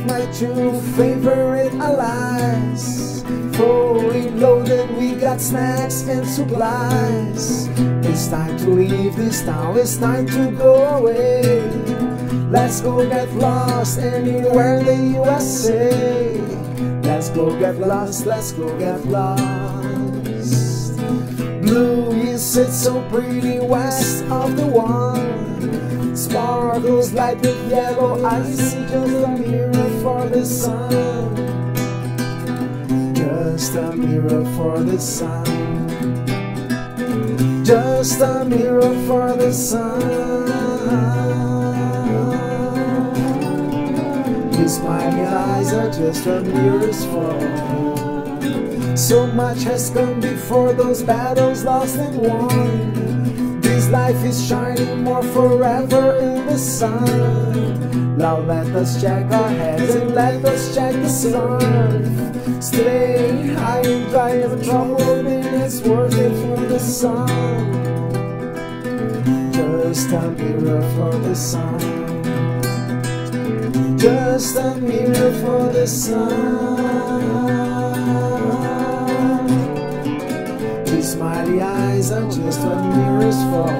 my two favorite allies. Fully loaded, we got snacks and supplies. It's time to leave this town, it's time to go away. Let's go get lost anywhere in the USA. Let's go get lost, let's go get lost. Blue is set so pretty west of the one. Sparkles like the yellow ice, just a mirror for the sun. Just a mirror for the sun. Just a mirror for the sun. These smiley eyes are just a mirrors for you. So much has come before, those battles lost and won. This life is shining more forever in the sun. Now let us check our heads and let us check the sun. Stay high and dry of trouble, and it's worth it for the sun. Just a mirror for the sun. Just a mirror for the sun. These smiley eyes are just what mirrors for.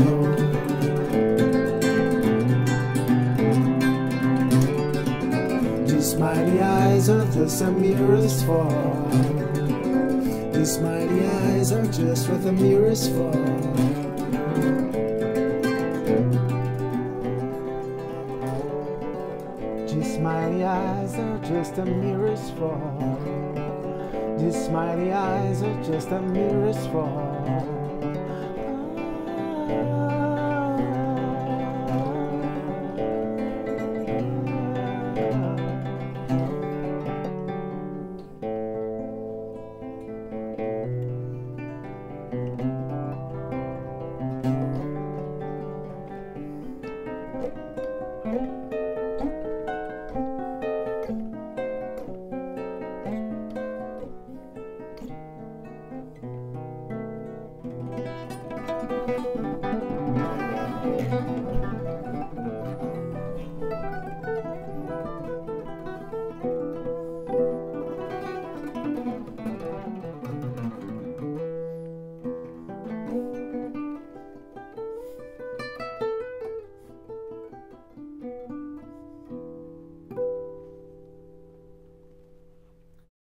These smiley eyes are just a mirrors for. These smiley eyes are just what the mirrors for. These smiley eyes are just a mirrors for. These smiley eyes are just a mirrors for.